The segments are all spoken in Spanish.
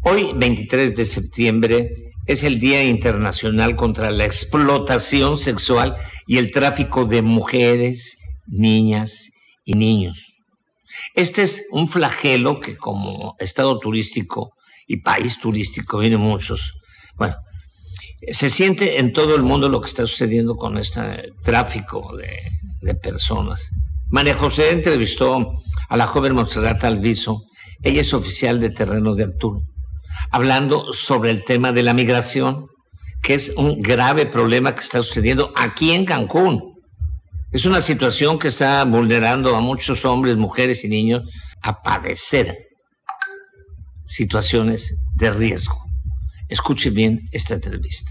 Hoy, 23 de septiembre, es el Día Internacional contra la Explotación Sexual y el Tráfico de Mujeres, Niñas y Niños. Este es un flagelo que como estado turístico y país turístico vienen muchos. Bueno, se siente en todo el mundo lo que está sucediendo con este tráfico de personas. María José entrevistó a la joven Montserrat Alviso. Ella es oficial de terreno de Arturo, hablando sobre el tema de la migración, que es un grave problema que está sucediendo aquí en Cancún. Es una situación que está vulnerando a muchos hombres, mujeres y niños a padecer situaciones de riesgo. Escuche bien esta entrevista.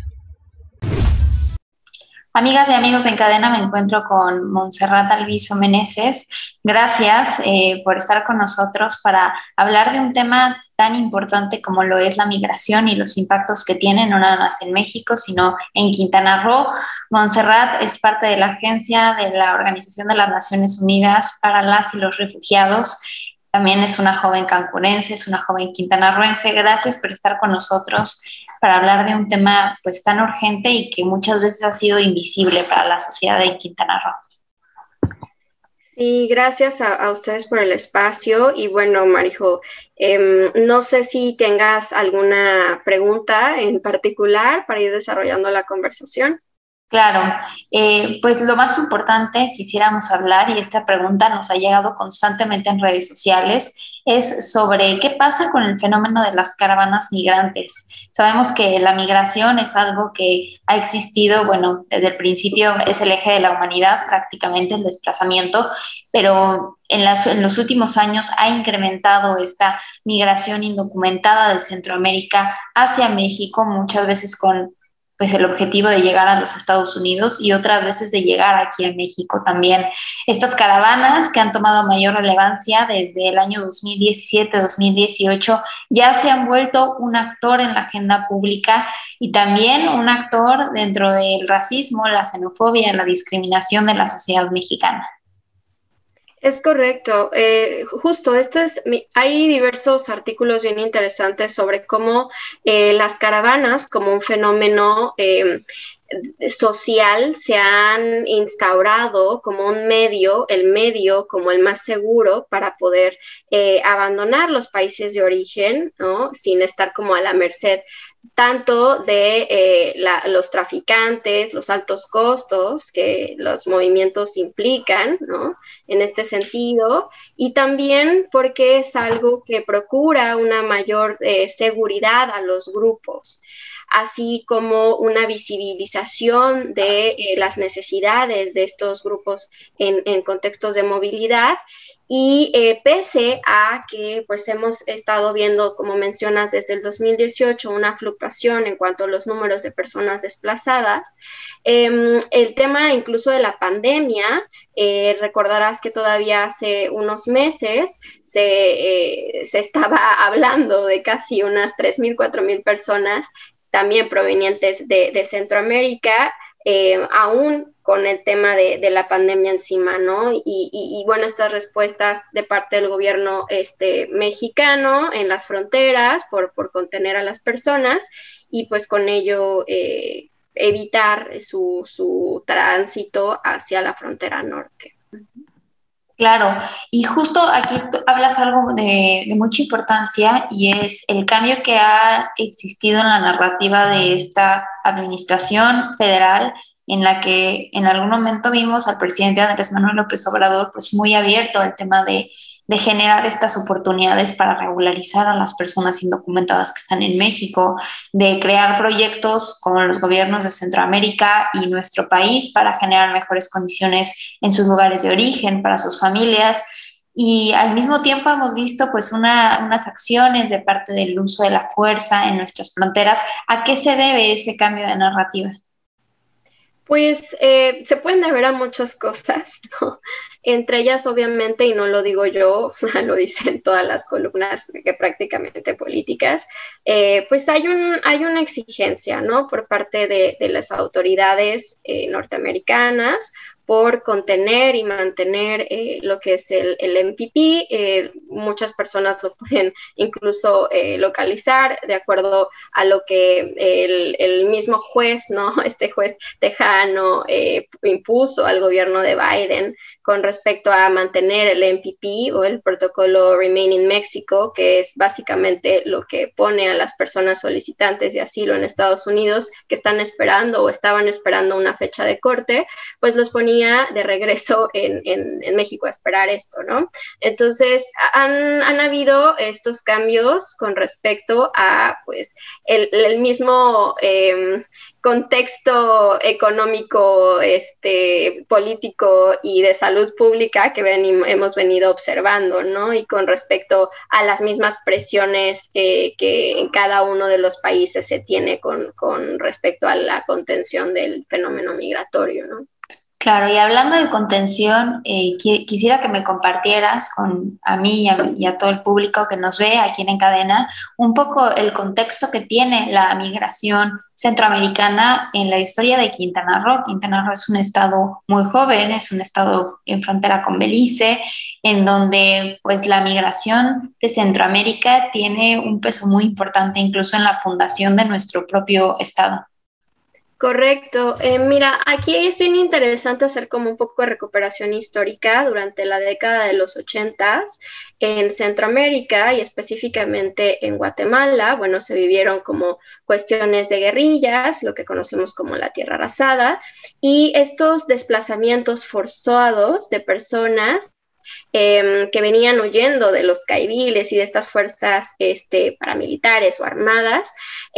Amigas y amigos en cadena, me encuentro con Montserrat Alviso Meneses. Gracias por estar con nosotros para hablar de un tema tan importante como lo es la migración y los impactos que tiene, no nada más en México, sino en Quintana Roo. Montserrat es parte de la agencia de la Organización de las Naciones Unidas para las y los Refugiados. También es una joven cancunense, es una joven quintanarroense. Gracias por estar con nosotros para hablar de un tema pues tan urgente y que muchas veces ha sido invisible para la sociedad de Quintana Roo. Sí, gracias a ustedes por el espacio. Y bueno, Marijo, no sé si tengas alguna pregunta en particular para ir desarrollando la conversación. Claro, pues lo más importante quisiéramos hablar, y esta pregunta nos ha llegado constantemente en redes sociales, es sobre qué pasa con el fenómeno de las caravanas migrantes. Sabemos que la migración es algo que ha existido, bueno, desde el principio es el eje de la humanidad, prácticamente el desplazamiento, pero en los últimos años ha incrementado esta migración indocumentada de Centroamérica hacia México, muchas veces con pues el objetivo de llegar a los Estados Unidos y otras veces de llegar aquí a México también. Estas caravanas que han tomado mayor relevancia desde el año 2017-2018 ya se han vuelto un actor en la agenda pública y también un actor dentro del racismo, la xenofobia, la discriminación de la sociedad mexicana. Es correcto. Justo, hay diversos artículos bien interesantes sobre cómo las caravanas, como un fenómeno social, se han instaurado como un medio, el medio como el más seguro para poder abandonar los países de origen, ¿no? Sin estar como a la merced tanto de los traficantes, los altos costos que los movimientos implican, ¿no? En este sentido, y también porque es algo que procura una mayor seguridad a los grupos, así como una visibilización de las necesidades de estos grupos en contextos de movilidad. Y pese a que pues hemos estado viendo, como mencionas, desde el 2018 una fluctuación en cuanto a los números de personas desplazadas, el tema incluso de la pandemia, recordarás que todavía hace unos meses se estaba hablando de casi unas 3,000, 4,000 personas también provenientes de Centroamérica, aún con el tema de la pandemia encima, ¿no? Y bueno, estas respuestas de parte del gobierno mexicano en las fronteras por contener a las personas y pues con ello evitar su tránsito hacia la frontera norte. Claro, y justo aquí hablas algo de mucha importancia y es el cambio que ha existido en la narrativa de esta administración federal, en la que en algún momento vimos al presidente Andrés Manuel López Obrador pues muy abierto al tema de generar estas oportunidades para regularizar a las personas indocumentadas que están en México, de crear proyectos como los gobiernos de Centroamérica y nuestro país para generar mejores condiciones en sus lugares de origen, para sus familias. Y al mismo tiempo hemos visto pues unas acciones de parte del uso de la fuerza en nuestras fronteras. ¿A qué se debe ese cambio de narrativa? Pues se pueden deber a muchas cosas, ¿no? Entre ellas, obviamente, y no lo digo yo, lo dicen todas las columnas que prácticamente políticas, pues hay una exigencia, ¿no? Por parte de las autoridades norteamericanas por contener y mantener lo que es el MPP. Muchas personas lo pueden incluso localizar de acuerdo a lo que el mismo juez, ¿no? Este juez tejano impuso al gobierno de Biden con respecto a mantener el MPP o el protocolo Remain in Mexico, que es básicamente lo que pone a las personas solicitantes de asilo en Estados Unidos que están esperando o estaban esperando una fecha de corte, pues los ponía de regreso en México a esperar esto, ¿no? Entonces, han habido estos cambios con respecto a, pues, el mismo contexto económico, político y de salud pública que hemos venido observando, ¿no? Y con respecto a las mismas presiones que en cada uno de los países se tiene con respecto a la contención del fenómeno migratorio, ¿no? Claro, y hablando de contención, quisiera que me compartieras a mí y a todo el público que nos ve aquí en Cadena un poco el contexto que tiene la migración centroamericana en la historia de Quintana Roo. Quintana Roo es un estado muy joven, es un estado en frontera con Belice, en donde pues la migración de Centroamérica tiene un peso muy importante incluso en la fundación de nuestro propio estado. Correcto. Mira, aquí es bien interesante hacer como un poco de recuperación histórica durante la década de los 80s en Centroamérica y específicamente en Guatemala. Bueno, se vivieron como cuestiones de guerrillas, lo que conocemos como la tierra arrasada, y estos desplazamientos forzados de personas que venían huyendo de los caiviles y de estas fuerzas paramilitares o armadas,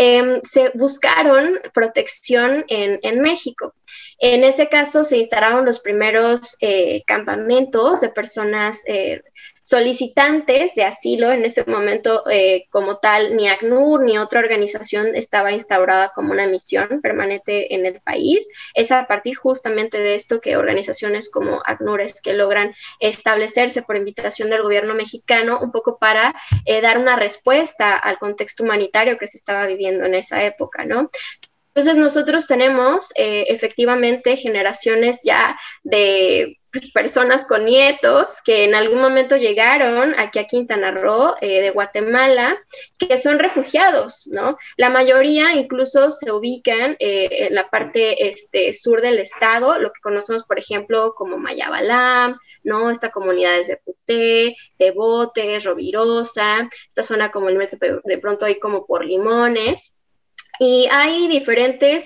se buscaron protección en México. En ese caso se instalaron los primeros campamentos de personas solicitantes de asilo. En ese momento, como tal, ni ACNUR ni otra organización estaba instaurada como una misión permanente en el país. Es a partir justamente de esto que organizaciones como ACNUR es que logran establecerse por invitación del gobierno mexicano un poco para dar una respuesta al contexto humanitario que se estaba viviendo en esa época, ¿no? Entonces nosotros tenemos efectivamente generaciones ya de personas con nietos que en algún momento llegaron aquí a Quintana Roo de Guatemala, que son refugiados, ¿no? La mayoría incluso se ubican en la parte sur del estado, lo que conocemos, por ejemplo, como Mayabalam, ¿no? Estas comunidades de Puté, de Botes, Rovirosa, esta zona como el de pronto hay como por Limones. Y hay diferentes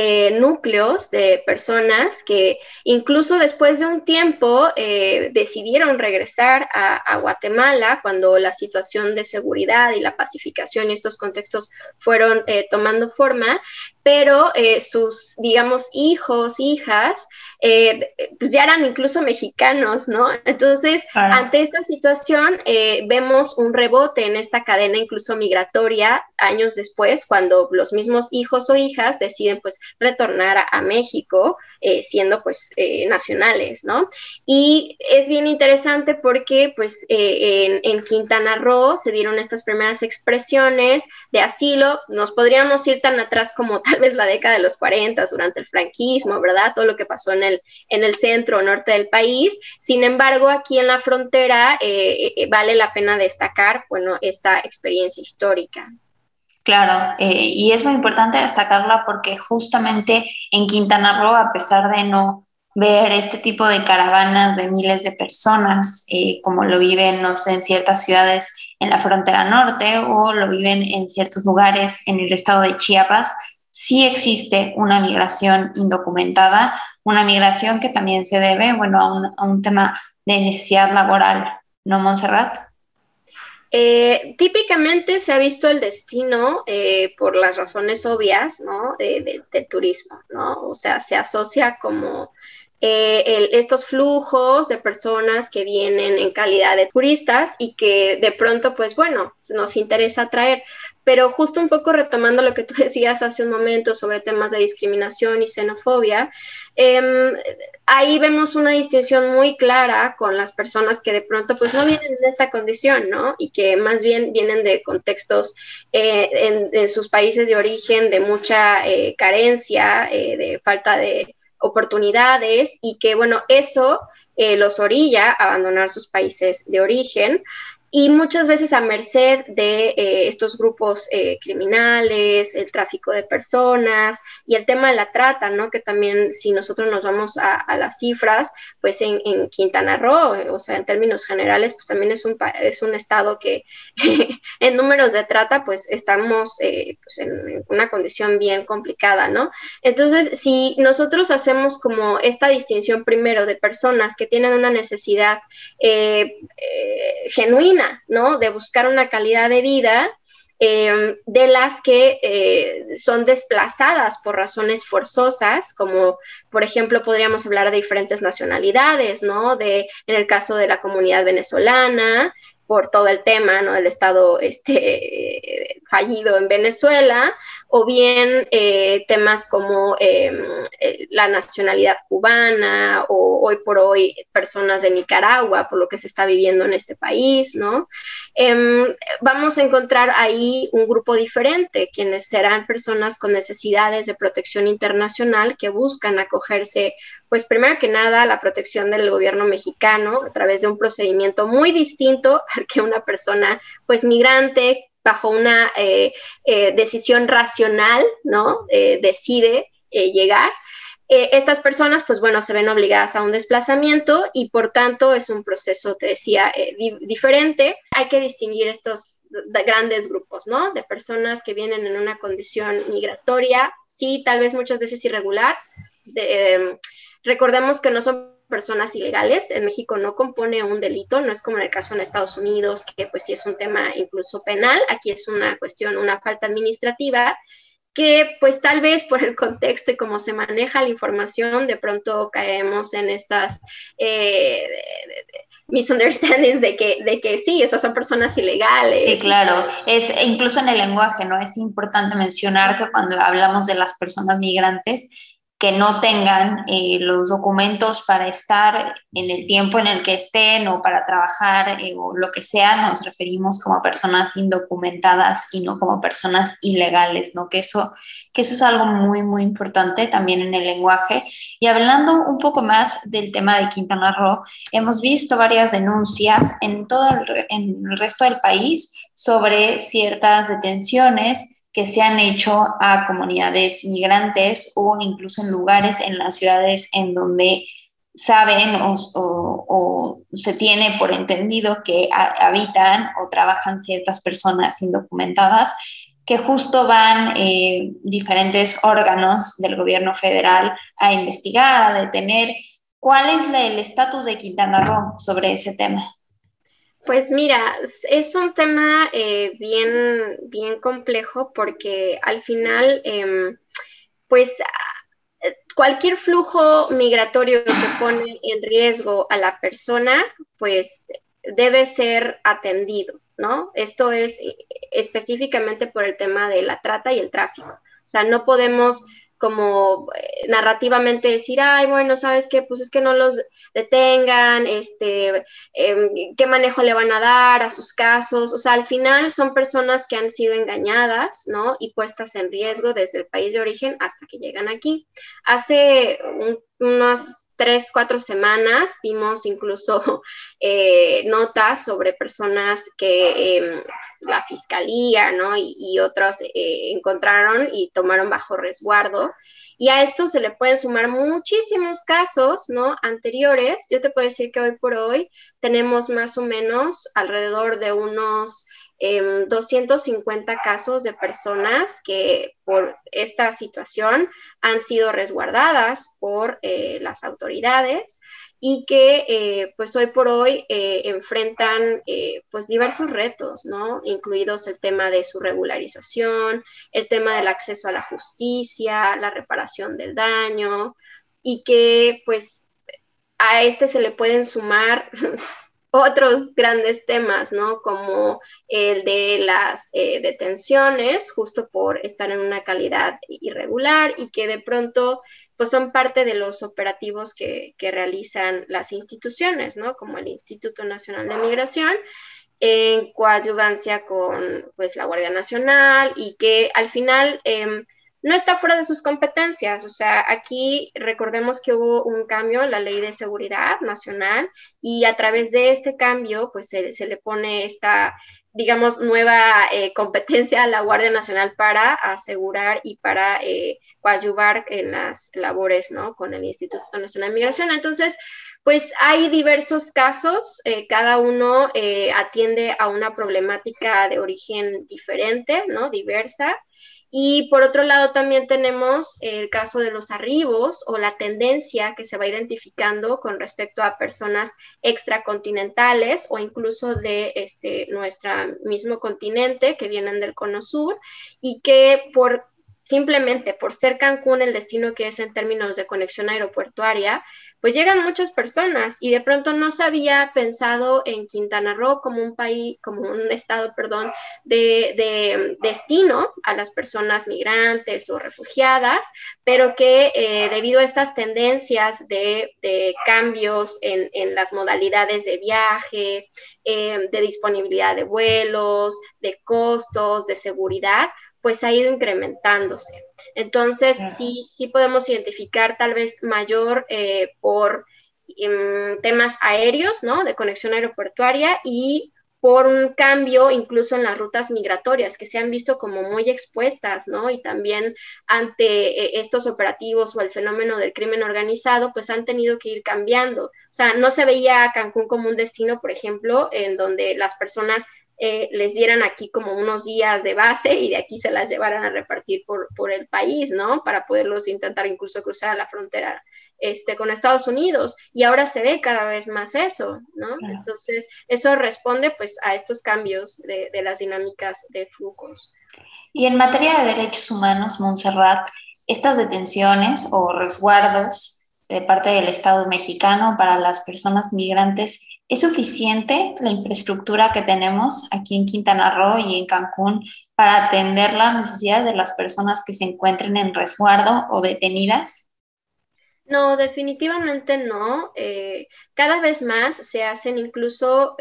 núcleos de personas que incluso después de un tiempo decidieron regresar a Guatemala cuando la situación de seguridad y la pacificación y estos contextos fueron tomando forma, pero sus, digamos, hijos, hijas, pues ya eran incluso mexicanos, ¿no? Entonces, ante esta situación, vemos un rebote en esta cadena incluso migratoria años después, cuando los mismos hijos o hijas deciden, pues, retornar a México, siendo, pues, nacionales, ¿no? Y es bien interesante porque, pues, en Quintana Roo se dieron estas primeras expresiones de asilo. Nos podríamos ir tan atrás como tal vez la década de los 40, durante el franquismo, ¿verdad? Todo lo que pasó en el centro o norte del país. Sin embargo, aquí en la frontera vale la pena destacar, bueno, esta experiencia histórica. Claro, y es muy importante destacarla porque justamente en Quintana Roo, a pesar de no ver este tipo de caravanas de miles de personas, como lo viven, no sé, en ciertas ciudades en la frontera norte o lo viven en ciertos lugares en el estado de Chiapas, sí existe una migración indocumentada, una migración que también se debe, bueno, a un tema de necesidad laboral, ¿no, Montserrat? Típicamente se ha visto el destino por las razones obvias, ¿no? Del turismo, ¿no? O sea, se asocia como estos flujos de personas que vienen en calidad de turistas y que de pronto, pues bueno, nos interesa atraer. Pero justo un poco retomando lo que tú decías hace un momento sobre temas de discriminación y xenofobia, ahí vemos una distinción muy clara con las personas que de pronto pues no vienen en esta condición, ¿no? Y que más bien vienen de contextos en sus países de origen de mucha carencia, de falta de oportunidades y que, bueno, eso los orilla a abandonar sus países de origen y muchas veces a merced de estos grupos criminales, el tráfico de personas y el tema de la trata, ¿no? Que también si nosotros nos vamos a las cifras, pues en Quintana Roo, o sea, en términos generales, pues también es un estado que en números de trata, pues estamos pues en una condición bien complicada, ¿no? Entonces, si nosotros hacemos como esta distinción primero de personas que tienen una necesidad genuina, ¿no? De buscar una calidad de vida, de las que son desplazadas por razones forzosas, como por ejemplo podríamos hablar de diferentes nacionalidades, ¿no? En el caso de la comunidad venezolana, por todo el tema, ¿no? Del Estado fallido en Venezuela, o bien temas como la nacionalidad cubana, o hoy por hoy personas de Nicaragua, por lo que se está viviendo en este país, ¿no? Vamos a encontrar ahí un grupo diferente, quienes serán personas con necesidades de protección internacional que buscan acogerse, pues primero que nada, la protección del gobierno mexicano a través de un procedimiento muy distinto al que una persona, pues migrante, bajo una decisión racional, ¿no? Decide llegar. Estas personas, pues bueno, se ven obligadas a un desplazamiento y por tanto es un proceso, te decía, diferente. Hay que distinguir estos grandes grupos, ¿no? De personas que vienen en una condición migratoria, sí, tal vez muchas veces irregular. Recordemos que no son personas ilegales, en México no compone un delito, no es como en el caso en Estados Unidos, que pues sí es un tema incluso penal, aquí es una cuestión, una falta administrativa, que pues tal vez por el contexto y cómo se maneja la información, de pronto caemos en estas misunderstandings de que sí, esas son personas ilegales. Sí, claro, incluso en el lenguaje, ¿no? Es importante mencionar que cuando hablamos de las personas migrantes, que no tengan los documentos para estar en el tiempo en el que estén o para trabajar o lo que sea, nos referimos como personas indocumentadas y no como personas ilegales, ¿no? Que eso es algo muy, muy importante también en el lenguaje. Y hablando un poco más del tema de Quintana Roo, hemos visto varias denuncias en el resto del país sobre ciertas detenciones que se han hecho a comunidades migrantes o incluso en lugares en las ciudades en donde saben o se tiene por entendido que habitan o trabajan ciertas personas indocumentadas, que justo van diferentes órganos del gobierno federal a investigar, a detener. ¿Cuál es el estatus de Quintana Roo sobre ese tema? Pues mira, es un tema bien, bien complejo porque al final, pues cualquier flujo migratorio que pone en riesgo a la persona, pues debe ser atendido, ¿no? Esto es específicamente por el tema de la trata y el tráfico. O sea, no podemos como narrativamente decir, ay, bueno, ¿sabes qué? Pues es que no los detengan, qué manejo le van a dar a sus casos. O sea, al final son personas que han sido engañadas, ¿no? Y puestas en riesgo desde el país de origen hasta que llegan aquí. Hace unas 3-4 semanas vimos incluso notas sobre personas que la fiscalía, ¿no? y otros encontraron y tomaron bajo resguardo. Y a esto se le pueden sumar muchísimos casos, ¿no? Anteriores. Yo te puedo decir que hoy por hoy tenemos más o menos alrededor de unos 250 casos de personas que por esta situación han sido resguardadas por las autoridades y que pues hoy por hoy enfrentan pues diversos retos, ¿no? Incluidos el tema de su regularización, el tema del acceso a la justicia, la reparación del daño y que pues a se le pueden sumar otros grandes temas, ¿no? Como el de las detenciones, justo por estar en una calidad irregular y que de pronto pues son parte de los operativos que realizan las instituciones, ¿no? Como el Instituto Nacional de Migración, en coadyuvancia con pues la Guardia Nacional y que al final no está fuera de sus competencias. O sea, aquí recordemos que hubo un cambio en la Ley de Seguridad Nacional y a través de este cambio, pues se le pone esta, digamos, nueva competencia a la Guardia Nacional para asegurar y para coadyuvar en las labores, ¿no? Con el Instituto Nacional de Migración. Entonces, pues hay diversos casos, cada uno atiende a una problemática de origen diferente, ¿no? Diversa. Y por otro lado también tenemos el caso de los arribos o la tendencia que se va identificando con respecto a personas extracontinentales o incluso de nuestro mismo continente que vienen del Cono Sur y que simplemente por ser Cancún el destino que es en términos de conexión aeroportuaria, pues llegan muchas personas y de pronto no se había pensado en Quintana Roo como un país, como un estado, perdón, de destino a las personas migrantes o refugiadas, pero que debido a estas tendencias de cambios en las modalidades de viaje, de disponibilidad de vuelos, de costos, de seguridad, pues ha ido incrementándose. Entonces, sí podemos identificar tal vez mayor por temas aéreos, ¿no? De conexión aeroportuaria y por un cambio incluso en las rutas migratorias que se han visto como muy expuestas, ¿no? Y también ante estos operativos o el fenómeno del crimen organizado, pues han tenido que ir cambiando. O sea, no se veía a Cancún como un destino, por ejemplo, en donde las personas les dieran aquí como unos días de base y de aquí se las llevaran a repartir por el país, ¿no? Para poderlos intentar incluso cruzar a la frontera con Estados Unidos. Y ahora se ve cada vez más eso, ¿no? Claro. Entonces, eso responde pues a estos cambios de las dinámicas de flujos. Y en materia de derechos humanos, Montserrat, estas detenciones o resguardos de parte del Estado mexicano para las personas migrantes, ¿es suficiente la infraestructura que tenemos aquí en Quintana Roo y en Cancún para atender las necesidades de las personas que se encuentren en resguardo o detenidas? No, definitivamente no. Cada vez más se hacen, incluso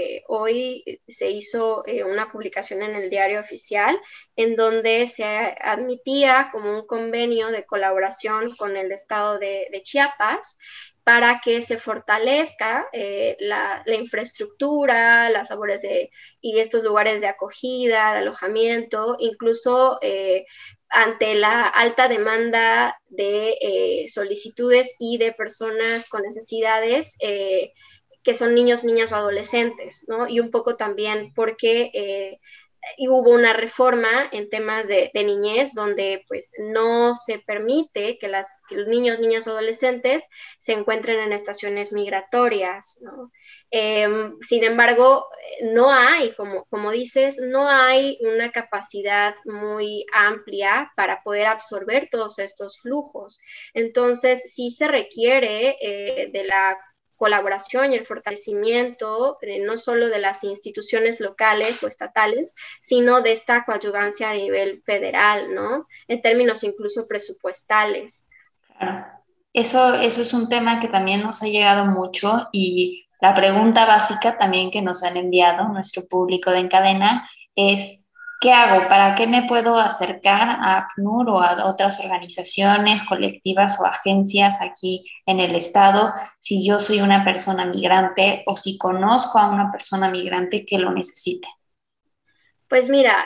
hoy se hizo una publicación en el Diario Oficial en donde se admitía como un convenio de colaboración con el estado de Chiapas para que se fortalezca la infraestructura, las labores y estos lugares de acogida, de alojamiento, incluso ante la alta demanda de solicitudes y de personas con necesidades que son niños, niñas o adolescentes, ¿no? Y un poco también porque hubo una reforma en temas de niñez donde pues no se permite que los niños, niñas o adolescentes se encuentren en estaciones migratorias, ¿no? Sin embargo, no hay, como dices, no hay una capacidad muy amplia para poder absorber todos estos flujos. Entonces, sí se requiere de la colaboración y el fortalecimiento no solo de las instituciones locales o estatales, sino de esta coadyuvancia a nivel federal, ¿no? En términos incluso presupuestales. Claro. Eso es un tema que también nos ha llegado mucho y la pregunta básica también que nos han enviado nuestro público de En Cadena es ¿qué hago? ¿Para qué me puedo acercar a ACNUR o a otras organizaciones colectivas o agencias aquí en el estado si yo soy una persona migrante o si conozco a una persona migrante que lo necesite? Pues mira,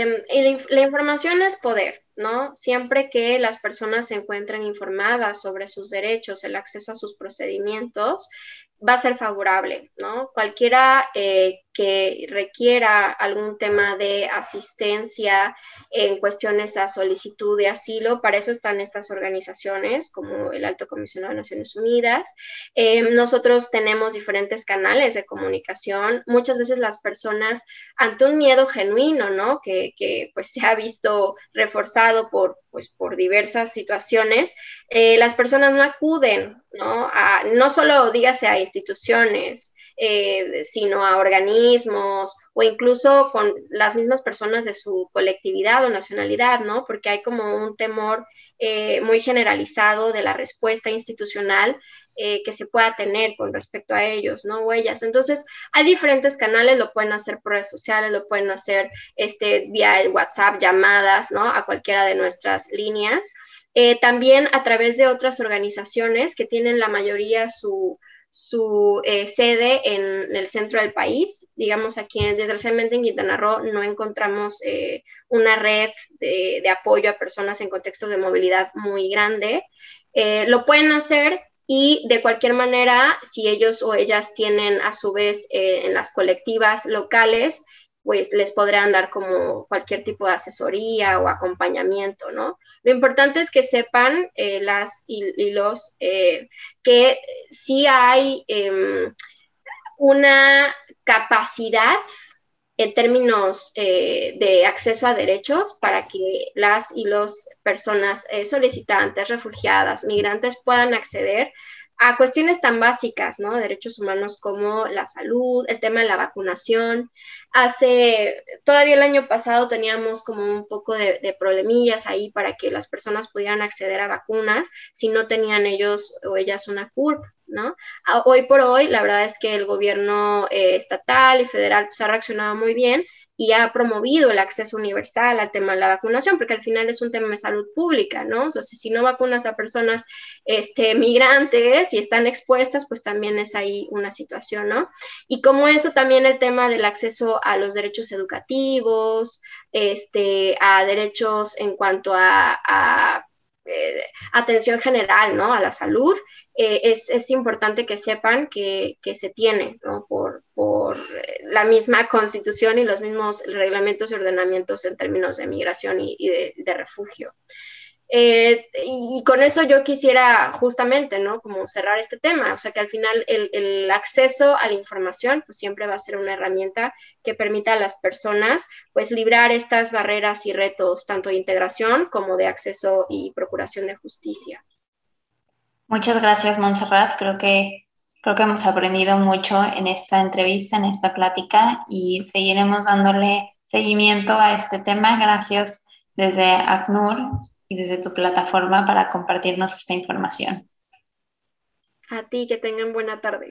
la información es poder, ¿no? Siempre que las personas se encuentren informadas sobre sus derechos, el acceso a sus procedimientos, va a ser favorable, ¿no? Cualquiera que requiera algún tema de asistencia en cuestiones a solicitud de asilo, para eso están estas organizaciones como el Alto Comisionado de Naciones Unidas. Nosotros tenemos diferentes canales de comunicación. Muchas veces las personas, ante un miedo genuino, ¿no? Que pues se ha visto reforzado por diversas situaciones, las personas no acuden, ¿no? No solo dígase a instituciones sino a organismos o incluso con las mismas personas de su colectividad o nacionalidad, ¿no? Porque hay como un temor muy generalizado de la respuesta institucional que se pueda tener con respecto a ellos, ¿no? O ellas. Entonces, hay diferentes canales, lo pueden hacer por redes sociales, lo pueden hacer vía el WhatsApp, llamadas, ¿no? A cualquiera de nuestras líneas. También a través de otras organizaciones que tienen la mayoría su sede en el centro del país. Digamos, aquí, desgraciadamente en Quintana Roo, no encontramos una red de apoyo a personas en contextos de movilidad muy grande. Lo pueden hacer y de cualquier manera, si ellos o ellas tienen a su vez en las colectivas locales, pues les podrán dar como cualquier tipo de asesoría o acompañamiento, ¿no? Lo importante es que sepan las y los que sí hay una capacidad en términos de acceso a derechos para que las y los personas solicitantes, refugiadas, migrantes puedan acceder a cuestiones tan básicas, ¿no? Derechos humanos como la salud, el tema de la vacunación. Todavía el año pasado teníamos como un poco de problemillas ahí para que las personas pudieran acceder a vacunas si no tenían ellos o ellas una CURP, ¿no? Hoy por hoy, la verdad es que el gobierno estatal y federal pues, ha reaccionado muy bien y ha promovido el acceso universal al tema de la vacunación, porque al final es un tema de salud pública, ¿no? O sea, si no vacunas a personas migrantes y están expuestas, pues también es ahí una situación, ¿no? Y como eso también el tema del acceso a los derechos educativos, a derechos en cuanto a atención general, ¿no? A la salud, es importante que sepan que se tiene, ¿no? Por la misma constitución y los mismos reglamentos y ordenamientos en términos de migración y de refugio. Y con eso yo quisiera justamente, ¿no? Como cerrar este tema, o sea que al final el acceso a la información pues siempre va a ser una herramienta que permita a las personas pues librar estas barreras y retos tanto de integración como de acceso y procuración de justicia. Muchas gracias, Montserrat. Creo que hemos aprendido mucho en esta entrevista, en esta plática y seguiremos dándole seguimiento a este tema. Gracias desde ACNUR y desde tu plataforma para compartirnos esta información. A ti, que tengan buena tarde.